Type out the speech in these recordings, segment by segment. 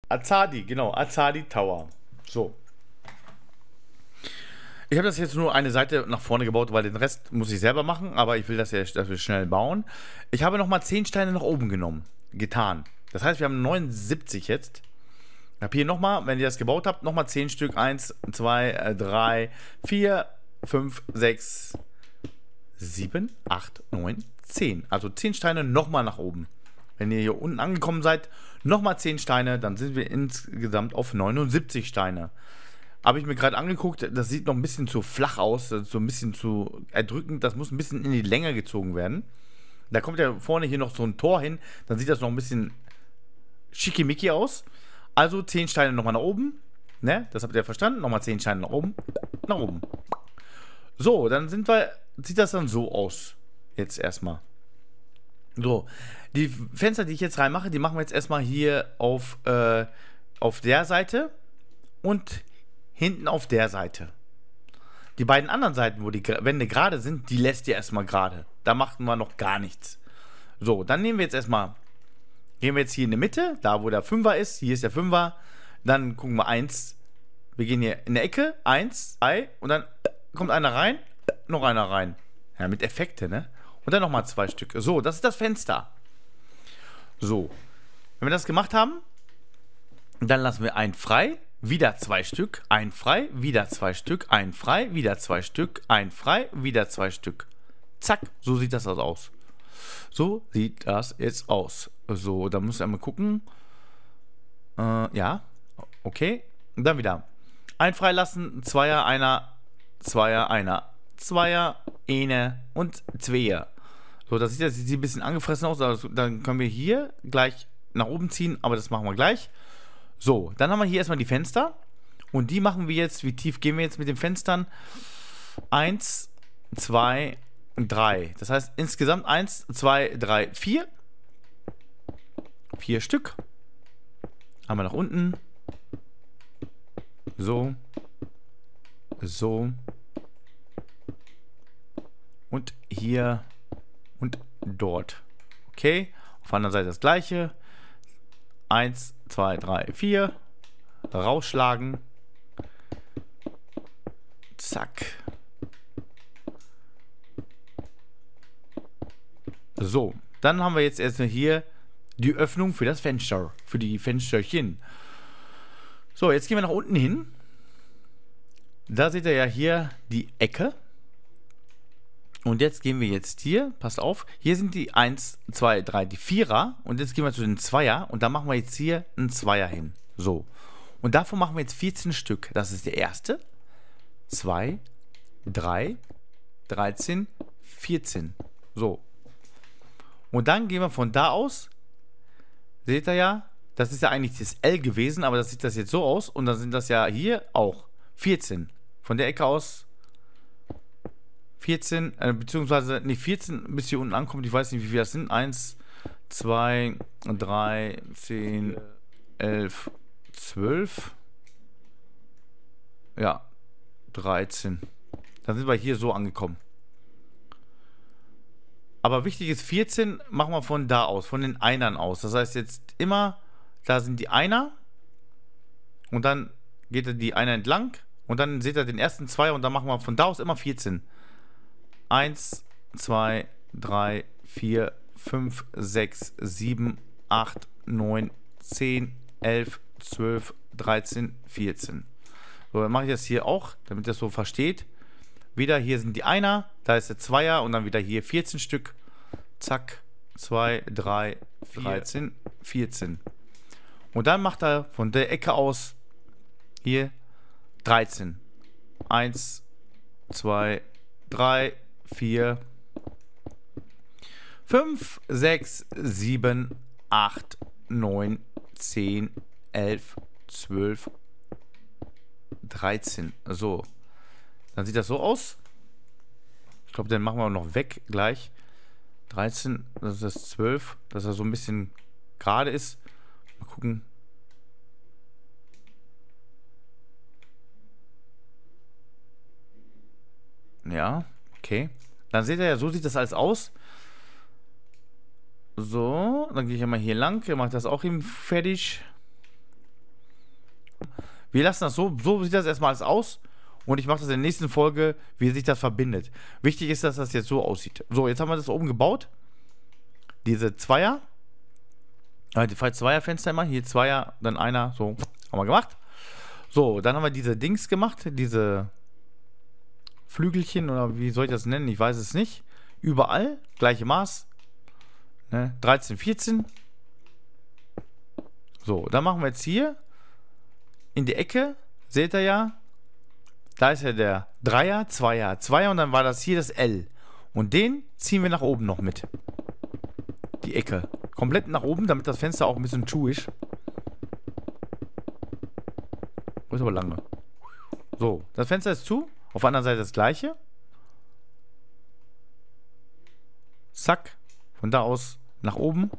Azadi, genau, Azadi Tower. So. Ich habe das jetzt nur eine Seite nach vorne gebaut, weil den Rest muss ich selber machen, aber ich will das ja dass wir schnell bauen. Ich habe nochmal 10 Steine nach oben getan. Das heißt, wir haben 79 jetzt. Ich habe hier nochmal, wenn ihr das gebaut habt, nochmal 10 Stück. 1, 2, 3, 4, 5, 6, 7, 8, 9, 10. Also 10 Steine nochmal nach oben. Wenn ihr hier unten angekommen seid, nochmal 10 Steine, dann sind wir insgesamt auf 79 Steine. Habe ich mir gerade angeguckt, das sieht noch ein bisschen zu flach aus, so ein bisschen zu erdrückend, das muss ein bisschen in die Länge gezogen werden. Da kommt ja vorne hier noch so ein Tor hin, dann sieht das noch ein bisschen schickimicki aus. Also 10 Steine nochmal nach oben, ne, das habt ihr verstanden, nochmal 10 Steine nach oben, nach oben. So, dann sieht das dann so aus, jetzt erstmal. So, die Fenster, die ich jetzt reinmache, die machen wir jetzt erstmal hier auf der Seite und hinten auf der Seite. Die beiden anderen Seiten, wo die Wände gerade sind, die lässt ihr erstmal gerade. Da machten wir noch gar nichts. So, dann nehmen wir jetzt erstmal, gehen wir jetzt hier in die Mitte, da wo der Fünfer ist, hier ist der Fünfer, dann gucken wir 1, wir gehen hier in der Ecke, 1, 2 und dann kommt einer rein, noch einer rein. Ja, mit Effekte, ne? Und dann nochmal 2 Stück. So, das ist das Fenster. So, wenn wir das gemacht haben, dann lassen wir einen frei, wieder 2 Stück, ein frei, wieder 2 Stück, ein frei, wieder 2 Stück, ein frei, wieder 2 Stück. Zack, so sieht das aus. So sieht das jetzt aus. So, da muss ich einmal gucken. Ja, okay. Und dann wieder ein freilassen, Zweier, einer, Zweier, einer, Zweier, eine und Zweier. So, das sieht ein bisschen angefressen aus. Also, dann können wir hier gleich nach oben ziehen, aber das machen wir gleich. So, dann haben wir hier erstmal die Fenster. Und die machen wir jetzt, wie tief gehen wir jetzt mit den Fenstern? 1, 2, 3. Das heißt insgesamt 1, 2, 3, 4. 4 Stück. Einmal nach unten. So. So. Und hier. Und dort. Okay. Auf der anderen Seite das gleiche. 1, 2, 3, 4. Rausschlagen. Zack. So, dann haben wir jetzt erstmal hier die Öffnung für das Fenster. Für die Fensterchen. So, jetzt gehen wir nach unten hin. Da seht ihr ja hier die Ecke. Und jetzt gehen wir jetzt hier, passt auf, hier sind die 1, 2, 3, die Vierer. Und jetzt gehen wir zu den Zweier und da machen wir jetzt hier einen Zweier hin. So. Und davon machen wir jetzt 14 Stück. Das ist der erste. 2, 3, 13, 14. So. Und dann gehen wir von da aus, seht ihr ja, das ist ja eigentlich das L gewesen, aber das sieht das jetzt so aus. Und dann sind das ja hier auch 14. Von der Ecke aus 14, beziehungsweise nicht 14, bis hier unten ankommt. Ich weiß nicht, wie viel das sind. 1, 2, 3, 10, 11, 12. Ja, 13. Dann sind wir hier so angekommen. Aber wichtig ist, 14 machen wir von da aus, von den Einern aus. Das heißt jetzt immer, da sind die Einer. Und dann geht die Einer entlang. Und dann seht ihr den ersten Zweier und dann machen wir von da aus immer 14. 1, 2, 3, 4, 5, 6, 7, 8, 9, 10, 11, 12, 13, 14. So, dann mache ich das hier auch, damit ihr das so versteht. Wieder hier sind die Einer, da ist der Zweier und dann wieder hier 14 Stück. Zack, 2, 3, 13, 14. Und dann macht er von der Ecke aus hier 13. 1, 2, 3, 4, 5, 6, 7, 8, 9, 10, 11, 12, 13. So. Dann sieht das so aus. Ich glaube, den machen wir noch weg gleich. 13, das ist das 12, dass er so ein bisschen gerade ist. Mal gucken. Ja, okay. Dann seht ihr ja, so sieht das alles aus. So, dann gehe ich ja mal hier lang. Mache das auch eben fertig. Wir lassen das so. So sieht das erstmal alles aus. Und ich mache das in der nächsten Folge, wie sich das verbindet. Wichtig ist, dass das jetzt so aussieht. So, jetzt haben wir das oben gebaut. Diese Zweier. Die Zweierfenster immer. Hier Zweier, dann einer. So, haben wir gemacht. So, dann haben wir diese Dings gemacht. Diese Flügelchen oder wie soll ich das nennen? Ich weiß es nicht. Überall. Gleiche Maß. Ne? 13, 14. So, dann machen wir jetzt hier in die Ecke. Seht ihr ja. Da ist ja der Dreier, Zweier, Zweier und dann war das hier das L. Und den ziehen wir nach oben noch mit. Die Ecke. Komplett nach oben, damit das Fenster auch ein bisschen true ist. Ist aber lange. So, das Fenster ist zu. Auf der anderen Seite das gleiche. Zack. Von da aus nach oben.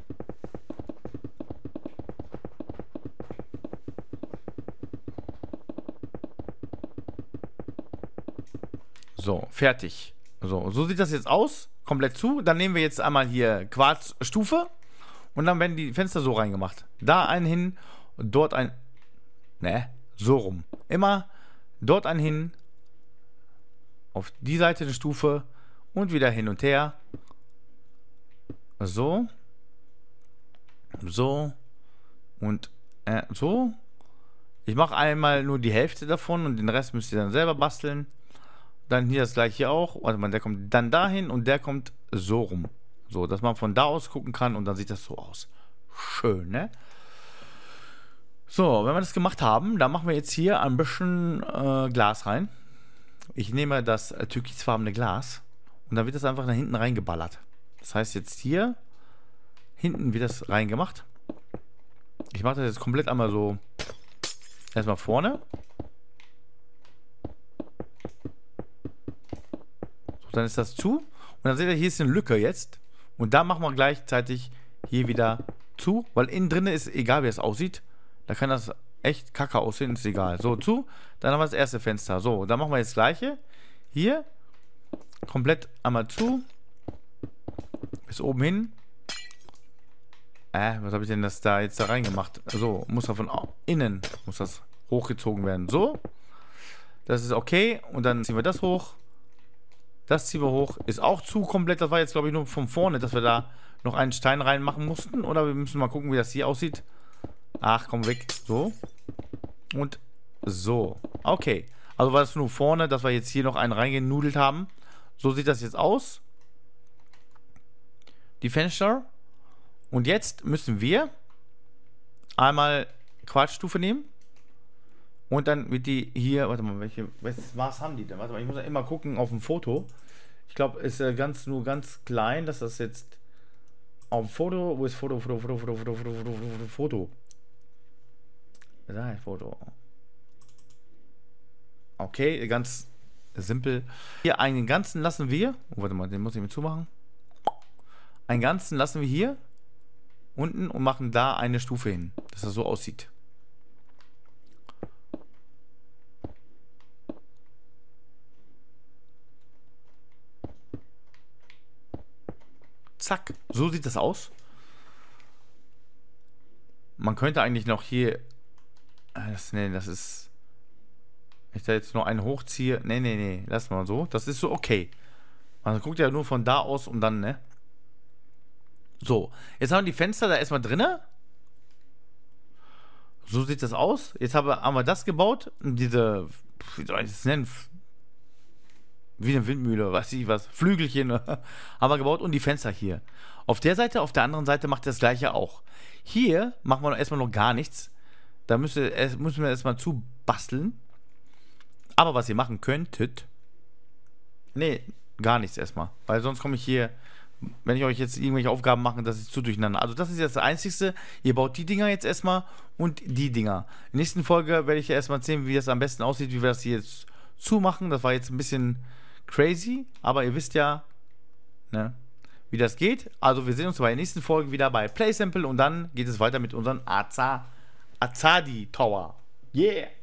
So, fertig. So sieht das jetzt aus. Komplett zu. Dann nehmen wir jetzt einmal hier Quarzstufe. Und dann werden die Fenster so reingemacht. Da einen hin, dort ein... Ne, so rum. Immer dort einen hin. Auf die Seite eine Stufe. Und wieder hin und her. So. So. Und so. Ich mache einmal nur die Hälfte davon und den Rest müsst ihr dann selber basteln. Dann hier das gleiche auch. Warte mal, der kommt dann dahin und der kommt so rum. So, dass man von da aus gucken kann und dann sieht das so aus. Schön, ne? So, wenn wir das gemacht haben, dann machen wir jetzt hier ein bisschen Glas rein. Ich nehme das türkisfarbene Glas und dann wird das einfach nach hinten reingeballert. Das heißt jetzt hier hinten wird das reingemacht. Ich mache das jetzt komplett einmal so erstmal vorne. Dann ist das zu. Und dann seht ihr, hier ist eine Lücke jetzt. Und da machen wir gleichzeitig hier wieder zu. Weil innen drin ist egal, wie es aussieht. Da kann das echt kacke aussehen, ist egal. So, zu. Dann haben wir das erste Fenster. So, dann machen wir jetzt das gleiche. Hier. Komplett einmal zu. Bis oben hin. Was habe ich denn das da jetzt da reingemacht? So, muss da von innen muss das hochgezogen werden. So. Das ist okay. Und dann ziehen wir das hoch. Das ziehen wir hoch. Ist auch zu komplett. Das war jetzt, glaube ich, nur von vorne, dass wir da noch einen Stein reinmachen mussten. Oder wir müssen mal gucken, wie das hier aussieht. Ach, komm weg. So. Und so. Okay. Also war das nur vorne, dass wir jetzt hier noch einen reingenudelt haben. So sieht das jetzt aus. Die Fenster. Und jetzt müssen wir einmal Quarzstufe nehmen. Und dann wird die hier, warte mal, welches Maß haben die denn? Warte mal, ich muss ja immer gucken auf dem Foto. Ich glaube, es ist nur ganz klein, dass das jetzt auf dem Foto, wo ist Foto? Da ist Foto. Okay, ganz simpel. Hier einen ganzen lassen wir, warte mal, den muss ich mir zumachen. Einen ganzen lassen wir hier unten und machen da eine Stufe hin, dass das so aussieht. Zack, so sieht das aus. Man könnte eigentlich noch hier... das ist... Wenn ich da jetzt nur einen hochziehe... Nee, lass mal so. Das ist so okay. Man guckt ja nur von da aus und dann, ne? So, jetzt haben wir die Fenster da erstmal drinne. So sieht das aus. Jetzt haben wir das gebaut. Diese... Wie soll ich das nennen? Wie eine Windmühle, weiß ich was, Flügelchen haben wir gebaut und die Fenster hier. Auf der Seite, auf der anderen Seite macht das gleiche auch. Hier machen wir erstmal noch gar nichts. Da müssen wir erstmal zu basteln. Aber was ihr machen könntet, nee, gar nichts erstmal. Weil sonst komme ich hier, wenn ich euch jetzt irgendwelche Aufgaben mache, das ist zu durcheinander. Also das ist jetzt das Einzigste. Ihr baut die Dinger jetzt erstmal und die Dinger. In der nächsten Folge werde ich ja erstmal erzählen, wie das am besten aussieht, wie wir das hier jetzt zumachen. Das war jetzt ein bisschen crazy, aber ihr wisst ja, ne, wie das geht. Also wir sehen uns bei der nächsten Folge wieder bei PlaySimple und dann geht es weiter mit unserem Azadi Tower. Yeah!